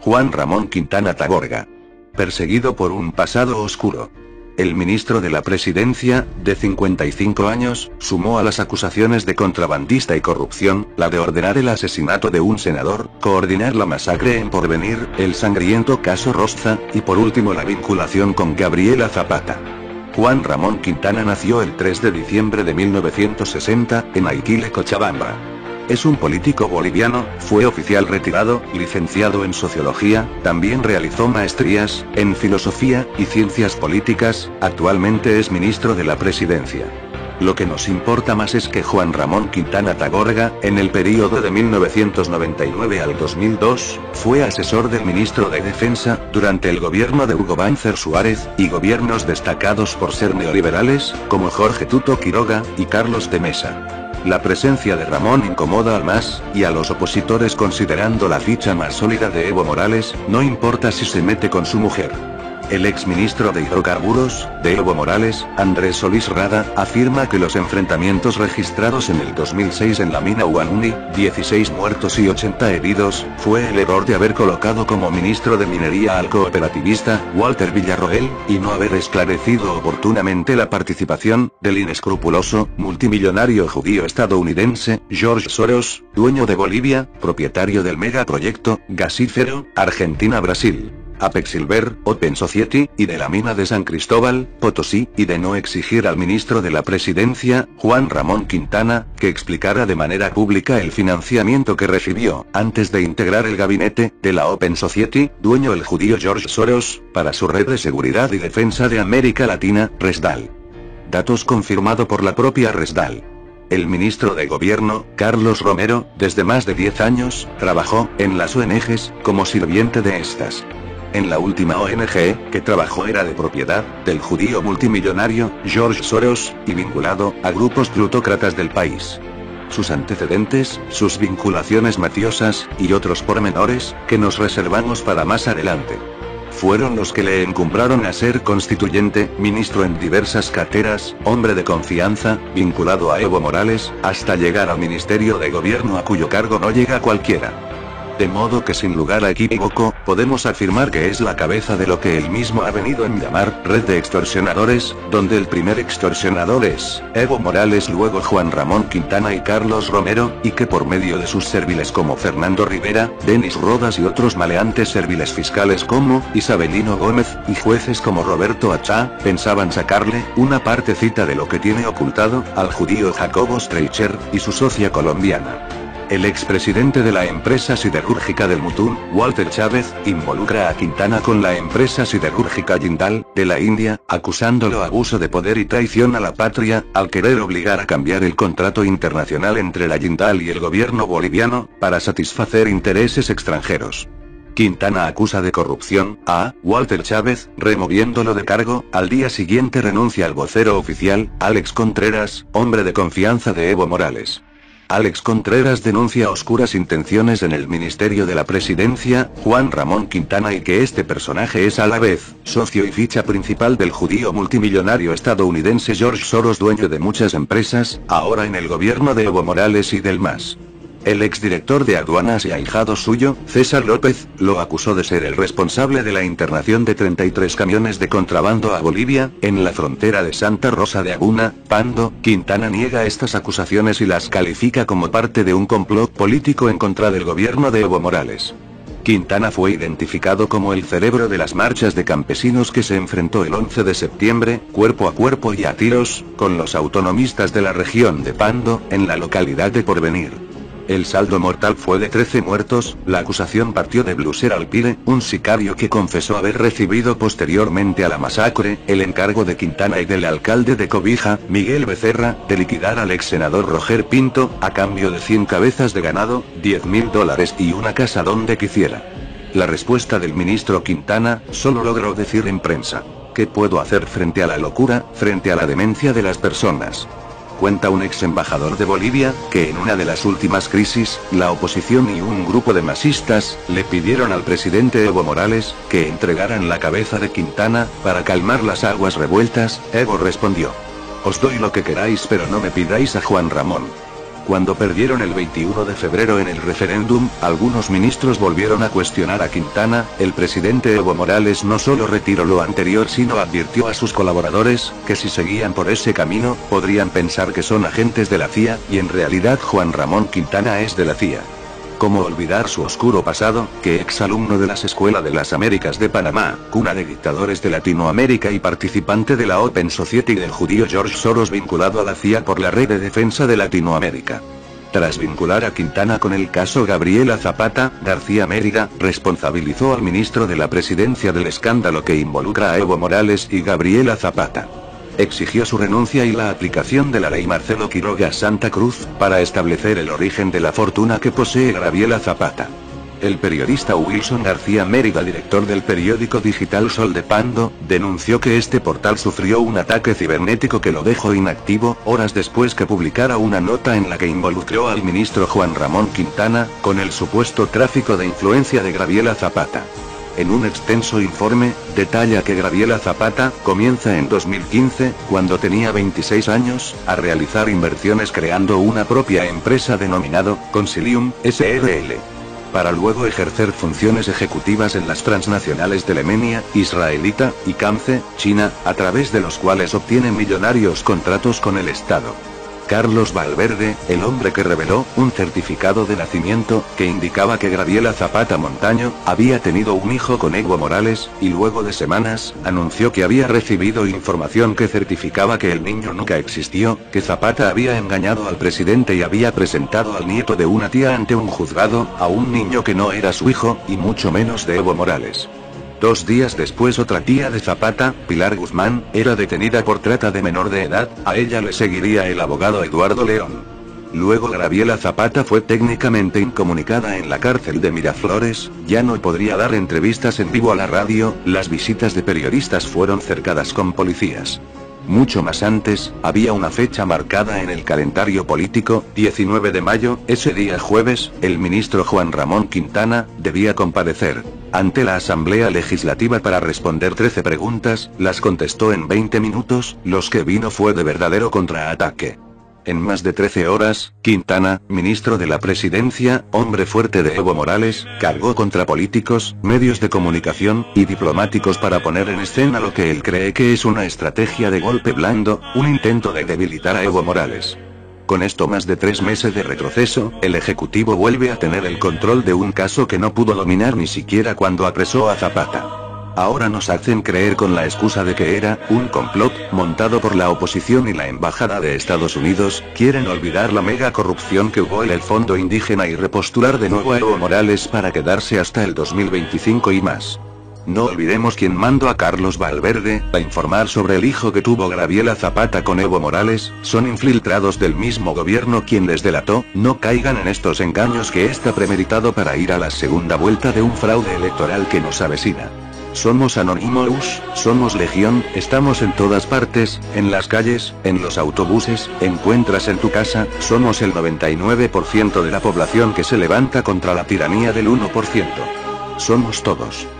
Juan Ramón Quintana Tagorga. Perseguido por un pasado oscuro. El ministro de la Presidencia, de 55 años, sumó a las acusaciones de contrabandista y corrupción, la de ordenar el asesinato de un senador, coordinar la masacre en Porvenir, el sangriento caso Rosza, y por último la vinculación con Gabriela Zapata. Juan Ramón Quintana nació el 3 de diciembre de 1960, en Aiquile, Cochabamba. Es un político boliviano, fue oficial retirado, licenciado en Sociología, también realizó maestrías en Filosofía y Ciencias Políticas, actualmente es ministro de la Presidencia. Lo que nos importa más es que Juan Ramón Quintana Tagorga, en el período de 1999 al 2002, fue asesor del ministro de Defensa, durante el gobierno de Hugo Banzer Suárez, y gobiernos destacados por ser neoliberales, como Jorge Tuto Quiroga, y Carlos de Mesa. La presencia de Ramón incomoda al MAS, y a los opositores considerando la ficha más sólida de Evo Morales, no importa si se mete con su mujer. El exministro de Hidrocarburos, de Evo Morales, Andrés Solís Rada, afirma que los enfrentamientos registrados en el 2006 en la mina Huanuni, 16 muertos y 80 heridos, fue el error de haber colocado como ministro de Minería al cooperativista, Walter Villarroel, y no haber esclarecido oportunamente la participación del inescrupuloso, multimillonario judío estadounidense, George Soros, dueño de Bolivia, propietario del megaproyecto gasífero, Argentina-Brasil. Apex Silver, Open Society, y de la mina de San Cristóbal, Potosí, y de no exigir al ministro de la Presidencia, Juan Ramón Quintana, que explicara de manera pública el financiamiento que recibió, antes de integrar el gabinete, de la Open Society, dueño el judío George Soros, para su red de seguridad y defensa de América Latina, Resdal. Datos confirmado por la propia Resdal. El ministro de Gobierno, Carlos Romero, desde más de 10 años, trabajó en las ONGs, como sirviente de estas. En la última ONG que trabajó era de propiedad del judío multimillonario George Soros, y vinculado a grupos plutócratas del país. Sus antecedentes, sus vinculaciones mafiosas, y otros pormenores, que nos reservamos para más adelante. Fueron los que le encumbraron a ser constituyente, ministro en diversas carteras, hombre de confianza, vinculado a Evo Morales, hasta llegar al Ministerio de Gobierno a cuyo cargo no llega cualquiera. De modo que sin lugar a equívoco, podemos afirmar que es la cabeza de lo que él mismo ha venido en llamar, red de extorsionadores, donde el primer extorsionador es Evo Morales, luego Juan Ramón Quintana y Carlos Romero, y que por medio de sus serviles como Fernando Rivera, Denis Rodas y otros maleantes serviles fiscales como Isabelino Gómez, y jueces como Roberto Achá, pensaban sacarle una partecita de lo que tiene ocultado al judío Jacobo Streicher y su socia colombiana. El expresidente de la empresa siderúrgica del Mutún, Walter Chávez, involucra a Quintana con la empresa siderúrgica Jindal, de la India, acusándolo abuso de poder y traición a la patria, al querer obligar a cambiar el contrato internacional entre la Jindal y el gobierno boliviano, para satisfacer intereses extranjeros. Quintana acusa de corrupción a Walter Chávez, removiéndolo de cargo. Al día siguiente renuncia al vocero oficial, Alex Contreras, hombre de confianza de Evo Morales. Alex Contreras denuncia oscuras intenciones en el Ministerio de la Presidencia, Juan Ramón Quintana, y que este personaje es a la vez socio y ficha principal del judío multimillonario estadounidense George Soros, dueño de muchas empresas, ahora en el gobierno de Evo Morales y del MAS. El exdirector de aduanas y ahijado suyo, César López, lo acusó de ser el responsable de la internación de 33 camiones de contrabando a Bolivia, en la frontera de Santa Rosa de Aguna, Pando. Quintana niega estas acusaciones y las califica como parte de un complot político en contra del gobierno de Evo Morales. Quintana fue identificado como el cerebro de las marchas de campesinos que se enfrentó el 11 de septiembre, cuerpo a cuerpo y a tiros, con los autonomistas de la región de Pando, en la localidad de Porvenir. El saldo mortal fue de 13 muertos. La acusación partió de Bluser Alpire, un sicario que confesó haber recibido posteriormente a la masacre, el encargo de Quintana y del alcalde de Cobija, Miguel Becerra, de liquidar al ex senador Roger Pinto, a cambio de 100 cabezas de ganado, $10.000 y una casa donde quisiera. La respuesta del ministro Quintana, solo logró decir en prensa: ¿qué puedo hacer frente a la locura, frente a la demencia de las personas? Cuenta un ex embajador de Bolivia, que en una de las últimas crisis, la oposición y un grupo de masistas, le pidieron al presidente Evo Morales, que entregaran la cabeza de Quintana, para calmar las aguas revueltas. Evo respondió: os doy lo que queráis pero no me pidáis a Juan Ramón. Cuando perdieron el 21 de febrero en el referéndum, algunos ministros volvieron a cuestionar a Quintana. El presidente Evo Morales no solo retiró lo anterior, sino advirtió a sus colaboradores, que si seguían por ese camino, podrían pensar que son agentes de la CIA, y en realidad Juan Ramón Quintana es de la CIA. ¿Cómo olvidar su oscuro pasado, que exalumno de las Escuelas de las Américas de Panamá, cuna de dictadores de Latinoamérica y participante de la Open Society del judío George Soros vinculado a la CIA por la Red de Defensa de Latinoamérica? Tras vincular a Quintana con el caso Gabriela Zapata, García Mérida responsabilizó al ministro de la Presidencia del escándalo que involucra a Evo Morales y Gabriela Zapata. Exigió su renuncia y la aplicación de la ley Marcelo Quiroga Santa Cruz, para establecer el origen de la fortuna que posee Gabriela Zapata. El periodista Wilson García Mérida, director del periódico digital Sol de Pando, denunció que este portal sufrió un ataque cibernético que lo dejó inactivo, horas después que publicara una nota en la que involucró al ministro Juan Ramón Quintana, con el supuesto tráfico de influencia de Gabriela Zapata. En un extenso informe, detalla que Gabriela Zapata comienza en 2015, cuando tenía 26 años, a realizar inversiones creando una propia empresa denominado Consilium SRL, para luego ejercer funciones ejecutivas en las transnacionales de Lemenia, israelita, y Camce, China, a través de los cuales obtiene millonarios contratos con el Estado. Carlos Valverde, el hombre que reveló un certificado de nacimiento, que indicaba que Gabriela Zapata Montaño había tenido un hijo con Evo Morales, y luego de semanas, anunció que había recibido información que certificaba que el niño nunca existió, que Zapata había engañado al presidente y había presentado al nieto de una tía ante un juzgado, a un niño que no era su hijo, y mucho menos de Evo Morales. 2 días después otra tía de Zapata, Pilar Guzmán, era detenida por trata de menor de edad, a ella le seguiría el abogado Eduardo León. Luego Gabriela Zapata fue técnicamente incomunicada en la cárcel de Miraflores, ya no podría dar entrevistas en vivo a la radio, las visitas de periodistas fueron cercadas con policías. Mucho más antes, había una fecha marcada en el calendario político, 19 de mayo, ese día jueves, el ministro Juan Ramón Quintana debía comparecer ante la Asamblea Legislativa para responder 13 preguntas, las contestó en 20 minutos, los que vino fue de verdadero contraataque. En más de 13 horas, Quintana, ministro de la Presidencia, hombre fuerte de Evo Morales, cargó contra políticos, medios de comunicación y diplomáticos para poner en escena lo que él cree que es una estrategia de golpe blando, un intento de debilitar a Evo Morales. Con esto, más de 3 meses de retroceso, el Ejecutivo vuelve a tener el control de un caso que no pudo dominar ni siquiera cuando apresó a Zapata. Ahora nos hacen creer con la excusa de que era un complot montado por la oposición y la Embajada de Estados Unidos, quieren olvidar la mega corrupción que hubo en el Fondo Indígena y repostular de nuevo a Evo Morales para quedarse hasta el 2025 y más. No olvidemos quién mandó a Carlos Valverde a informar sobre el hijo que tuvo Gabriela Zapata con Evo Morales, son infiltrados del mismo gobierno quien les delató. No caigan en estos engaños que está premeditado para ir a la segunda vuelta de un fraude electoral que nos avecina. Somos Anonymous, somos Legión, estamos en todas partes, en las calles, en los autobuses, encuentras en tu casa, somos el 99% de la población que se levanta contra la tiranía del 1%. Somos todos.